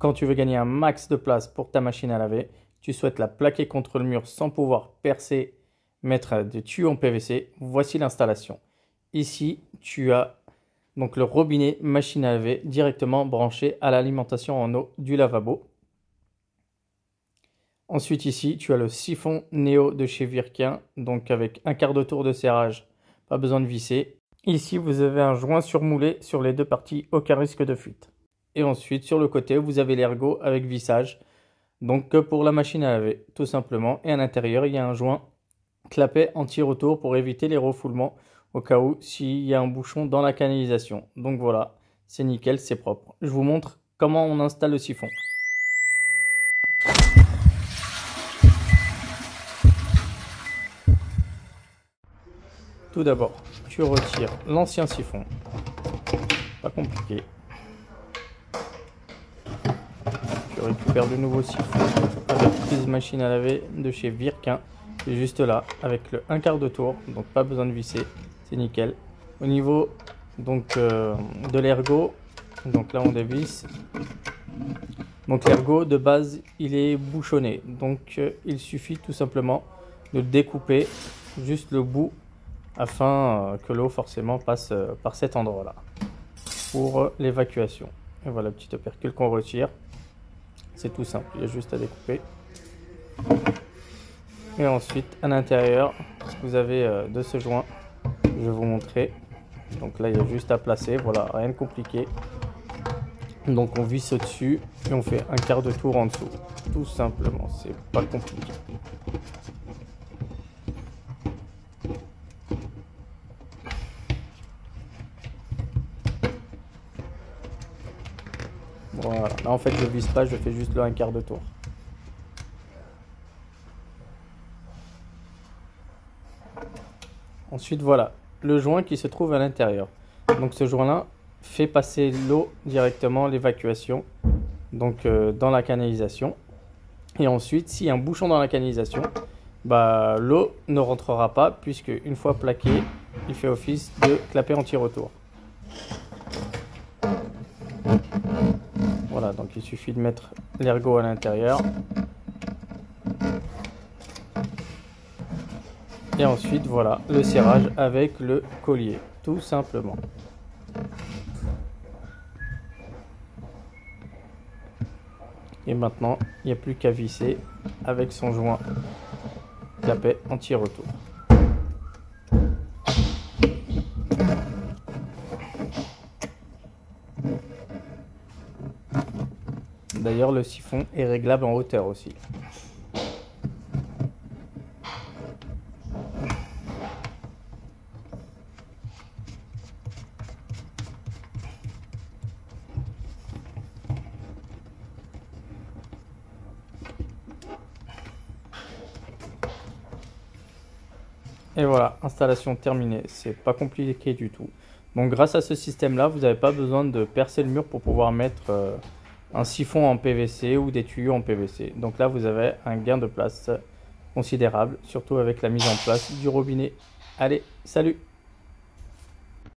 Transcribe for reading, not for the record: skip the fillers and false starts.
Quand tu veux gagner un max de place pour ta machine à laver, tu souhaites la plaquer contre le mur sans pouvoir percer, mettre des tuyaux en PVC, voici l'installation. Ici, tu as donc le robinet machine à laver directement branché à l'alimentation en eau du lavabo. Ensuite ici, tu as le siphon Neo de chez Virquin, donc avec un quart de tour de serrage, pas besoin de visser. Ici, vous avez un joint surmoulé sur les deux parties, aucun risque de fuite. Et ensuite, sur le côté, vous avez l'ergot avec vissage, donc pour la machine à laver, tout simplement. Et à l'intérieur, il y a un joint clapet anti-retour pour éviter les refoulements au cas où s'il y a un bouchon dans la canalisation. Donc voilà, c'est nickel, c'est propre. Je vous montre comment on installe le siphon. Tout d'abord, tu retires l'ancien siphon, pas compliqué. Tu récupères de nouveau siphon avec prise machine à laver de chez Virquin, qui est juste là, avec le 1/4 de tour, donc pas besoin de visser, c'est nickel. Au niveau donc de l'ergot, donc là on dévisse. Donc l'ergot de base il est bouchonné, donc il suffit tout simplement de découper juste le bout afin que l'eau forcément passe par cet endroit là pour l'évacuation. Et voilà le petit opercule qu'on retire, c'est tout simple, il y a juste à découper. Et ensuite à l'intérieur vous avez de ce joint, je vais vous montrer. Donc là il y a juste à placer, voilà, rien de compliqué. Donc on visse au-dessus et on fait 1/4 de tour en dessous, tout simplement, c'est pas compliqué. Voilà, là en fait je visse pas, je fais juste le 1/4 de tour. Ensuite voilà, le joint qui se trouve à l'intérieur. Donc ce joint là fait passer l'eau directement, l'évacuation, donc dans la canalisation. Et ensuite s'il y a un bouchon dans la canalisation, bah, l'eau ne rentrera pas puisque une fois plaqué, il fait office de clapet anti-retour. Voilà, donc il suffit de mettre l'ergot à l'intérieur. Et ensuite, voilà, le serrage avec le collier, tout simplement. Et maintenant, il n'y a plus qu'à visser avec son joint clapet anti-retour. D'ailleurs, le siphon est réglable en hauteur aussi. Et voilà, installation terminée, c'est pas compliqué du tout. Donc grâce à ce système là, vous n'avez pas besoin de percer le mur pour pouvoir mettre un siphon en PVC ou des tuyaux en PVC. Donc là vous avez un gain de place considérable, surtout avec la mise en place du robinet. Allez, salut!